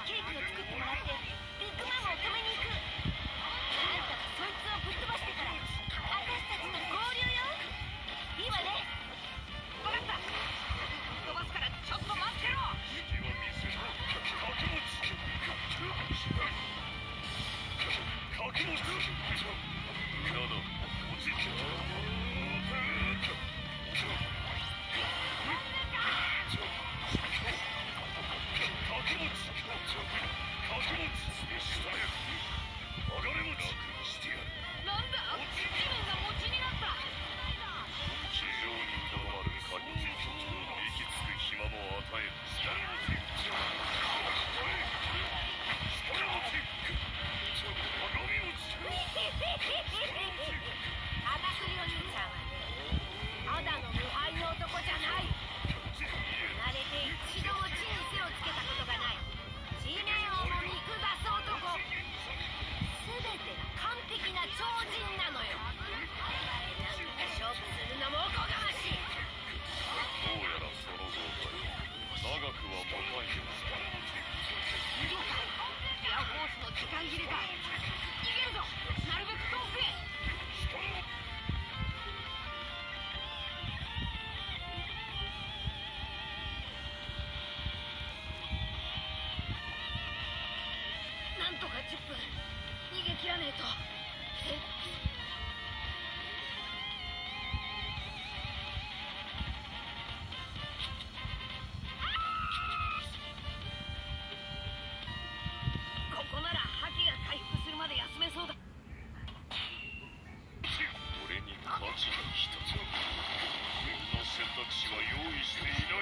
ケーキを作ってもらってビッグマムを止めに行く。あんたはそいつをぶっ飛ばしてから私たちと合流よ。いいわね。分かった。ぶっ飛ばすからちょっと待ってろ。 敵は見せない掛け持ち掛け持ちなど落ち着けなんだ？地面が餅になった。 地上にとどまる限り息つく暇も与える。 カタクリお兄ちゃんはね、ただの無敗の男じゃない。生まれて一度も地に背をつけたことがない地面をも見下す男。全てが完璧な超人なのよ。なんとか勝負するのもおこがましい。 どうやらその状態長くは持たんようだ。 そうか、エアフォースの時間切れだ。逃げるぞ、なるべく遠くへ。なんとか10分逃げ切らねえと。ここなら覇気が回復するまで休めそうだ。 俺に価値が一つ。こんな選択肢は用意していない。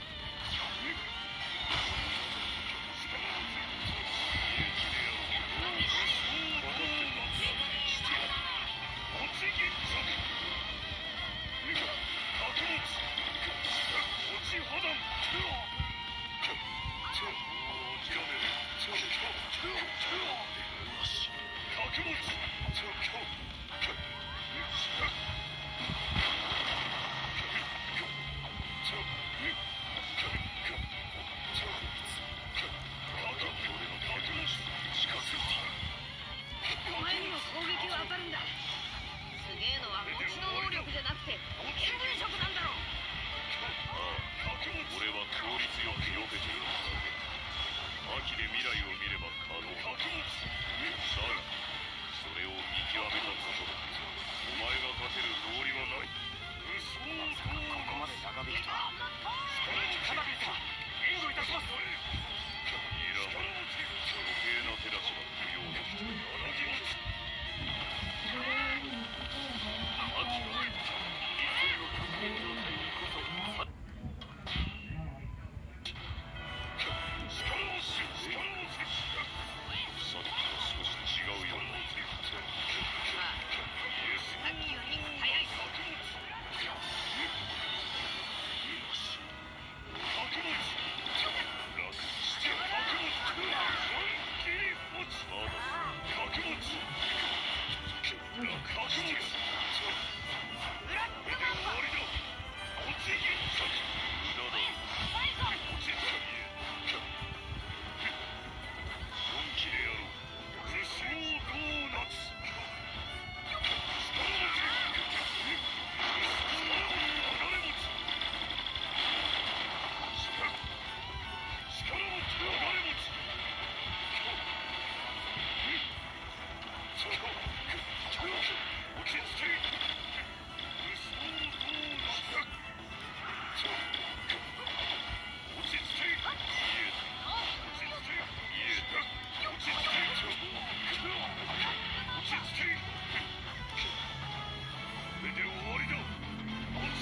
お前にも攻撃は当たるんだ。すげえのは餅の能力じゃなくて援軍色なんだろ。 俺は効率よく避けている。秋で未来を見れば可能だ。だがそれを見極めたことだ。お前が勝てる道理はない。 ここまで長引くとは。ただびた援護いたします。 いらん。余計な手出しは不要だ。秋が理性の極限状態にこそさっきと少し違うような。 さっきより早い。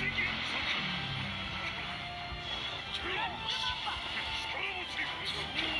力持ち